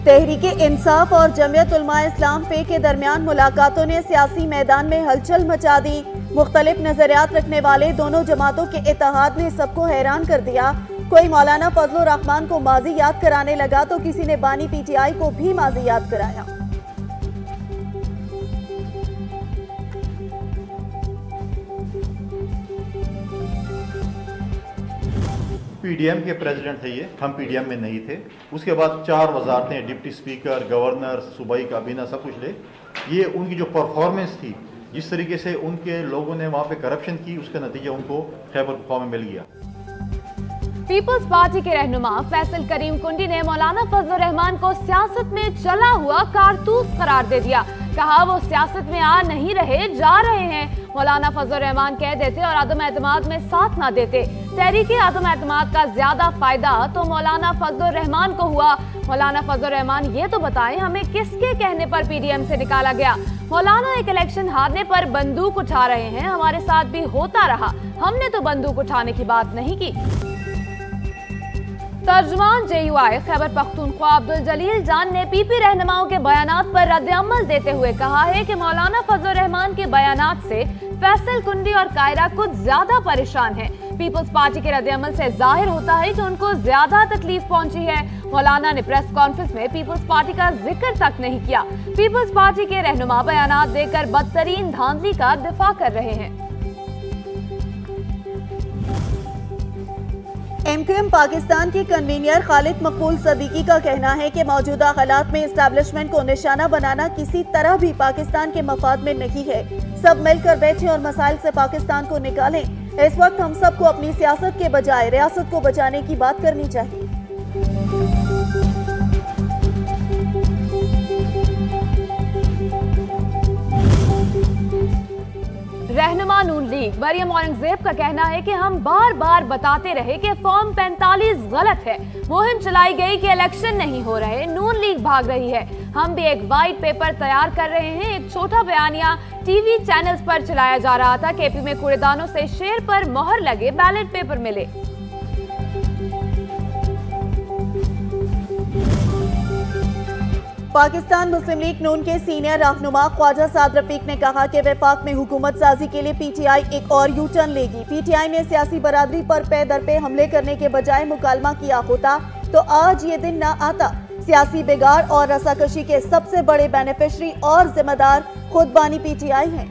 तहरीके इंसाफ और जमीयत उलमा इस्लाम पे के दरमियान मुलाकातों ने सियासी मैदान में हलचल मचा दी। मुख्तलिफ नजरियात रखने वाले दोनों जमातों के इत्तेहाद ने सबको हैरान कर दिया। कोई मौलाना फजलुर रहमान को माजी याद कराने लगा तो किसी ने बानी पीटीआई को भी माजी याद कराया। पीडीएम के प्रेसिडेंट थे ये, हम पीडीएम में नहीं थे। उसके बाद 4 वजारतें, डिप्टी स्पीकर, गवर्नर, सूबाई काबीना सब कुछ ले। ये उनकी जो परफॉर्मेंस थी, जिस तरीके से उनके लोगों ने वहाँ पे करप्शन की, उसका नतीजा उनको खैबर पख्तूनख्वा में मिल गया। पीपल्स पार्टी के रहनुमा फैसल करीम कुंडी ने मौलाना फजलुर रहमान को सियासत में चला हुआ कारतूस करार दे दिया। कहा वो सियासत में आ नहीं रहे, जा रहे हैं। मौलाना फजलुर रहमान कह देते और आदम एतमाद में साथ ना देते। तहरीके आदम एतमाद का ज्यादा फायदा तो मौलाना फजलुर रहमान को हुआ। मौलाना फजलुर रहमान ये तो बताएं हमें किसके कहने पर पीडीएम से निकाला गया। मौलाना एक इलेक्शन हारने पर बंदूक उठा रहे हैं, हमारे साथ भी होता रहा, हमने तो बंदूक उठाने की बात नहीं की। तर्जुमान JUI खैबर पख्तूनख्वा अब्दुल जलील जान ने पीपी रहनुमाओं के बयानात पर रद्द-ए-अमल देते हुए कहा है कि मौलाना फजलुर रहमान के बयानात से फैसल कुंडी और कायरा कुछ ज्यादा परेशान हैं। पीपल्स पार्टी के रद्द-ए-अमल से जाहिर होता है कि उनको ज्यादा तकलीफ पहुंची है। मौलाना ने प्रेस कॉन्फ्रेंस में पीपल्स पार्टी का जिक्र तक नहीं किया। पीपल्स पार्टी के रहनुमा बयानात देकर बदतरीन धांधली का दिफा कर रहे हैं। MQM पाकिस्तान के कन्वीनर खालिद मकबूल सदीकी का कहना है कि मौजूदा हालात में एस्टैब्लिशमेंट को निशाना बनाना किसी तरह भी पाकिस्तान के मफाद में नहीं है। सब मिलकर बैठे और मसाइल से पाकिस्तान को निकालें। इस वक्त हम सबको अपनी सियासत के बजाय रियासत को बचाने की बात करनी चाहिए। रहनुमा नून लीग मरियम औरंगजेब का कहना है कि हम बार बार बताते रहे कि फॉर्म 45 गलत है। मुहिम चलाई गई कि इलेक्शन नहीं हो रहे, नून लीग भाग रही है। हम भी एक वाइट पेपर तैयार कर रहे हैं। एक छोटा बयानिया टीवी चैनल्स पर चलाया जा रहा था। केपी में कूड़ेदानों से शेर पर मोहर लगे बैलेट पेपर मिले। पाकिस्तान मुस्लिम लीग नून के सीनियर रहनुमा ख्वाजा साद रफीक ने कहा कि वफाक में हुकूमत साजी के लिए पीटीआई एक और यू टर्न लेगी। पीटीआई ने सियासी बरादरी पर पे दर पे हमले करने के बजाय मुकालमा किया होता तो आज ये दिन न आता। सियासी बिगाड़ और रसाकशी के सबसे बड़े बेनिफिशरी और जिम्मेदार खुद बानी पीटीआई हैं।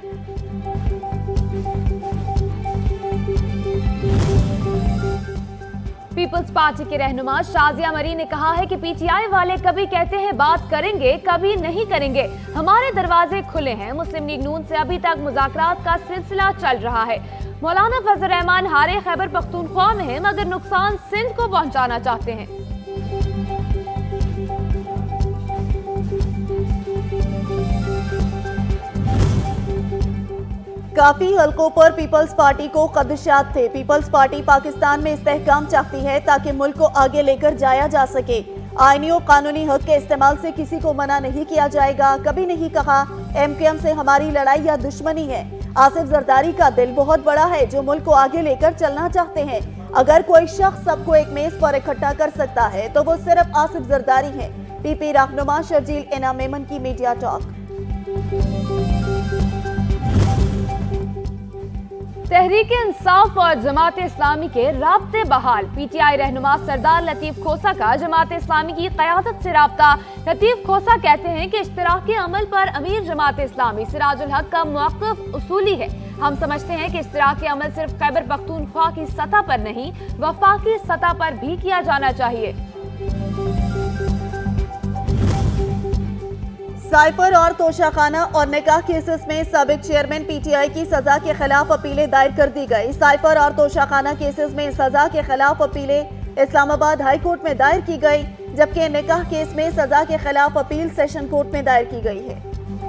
पीपल्स पार्टी के रहनुमा शाजिया मरी ने कहा है कि पीटीआई वाले कभी कहते हैं बात करेंगे, कभी नहीं करेंगे। हमारे दरवाजे खुले हैं। मुस्लिम लीग नून से अभी तक मुज़ाकरात का सिलसिला चल रहा है। मौलाना फजलुर रहमान हारे खैबर पख्तूनख्वा में हैं, मगर नुकसान सिंध को पहुंचाना चाहते हैं। काफी हलकों पर पीपल्स पार्टी को खदशात थे। पीपल्स पार्टी पाकिस्तान में इस्तेहकाम चाहती है ताकि मुल्क को आगे लेकर जाया जा सके। आईनी और कानूनी हक के इस्तेमाल से किसी को मना नहीं किया जाएगा। कभी नहीं कहा MQM से हमारी लड़ाई या दुश्मनी है। आसिफ जरदारी का दिल बहुत बड़ा है जो मुल्क को आगे लेकर चलना चाहते हैं। अगर कोई शख्स सबको एक मेज पर इकट्ठा कर सकता है तो वो सिर्फ आसिफ जरदारी है। पीपी रहनुमा शर्जील इनाम मेमन की मीडिया टॉक। तहरीके इंसाफ और जमात इस्लामी के राब्ते बहाल। पीटीआई रहनुमा सरदार लतीफ खोसा का जमात इस्लामी की क़यादत से राब्ता। लतीफ खोसा कहते हैं कि इश्तिराकी अमल पर अमीर जमात इस्लामी सिराजुल हक का मौक़िफ़ उसूली है। हम समझते हैं कि इश्तिराकी अमल सिर्फ खैबर पख्तूनख्वा की सतह पर नहीं, वफाकी सतह पर भी किया जाना चाहिए। साइफर और तोशाखाना और निकाह केसेस में साबिक चेयरमैन पीटीआई की सजा के खिलाफ अपीलें दायर कर दी गई। साइफर और तोशाखाना केसेस में सजा के खिलाफ अपीलें इस्लामाबाद हाई कोर्ट में दायर की गई, जबकि निकाह केस में सजा के खिलाफ अपील सेशन कोर्ट में दायर की गई है।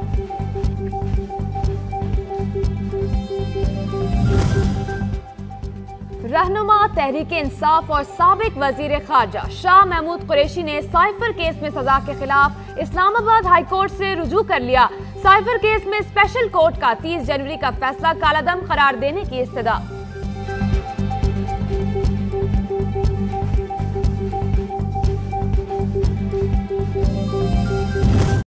रहनुमा तहरीके इंसाफ और साबिक वजीर खारजा शाह महमूद कुरैशी ने साइफर केस में सजा के खिलाफ इस्लामाबाद हाई कोर्ट से रुजू कर लिया। साइफर केस में स्पेशल कोर्ट का 30 जनवरी का फैसला कालादम करार देने की इस्तदा।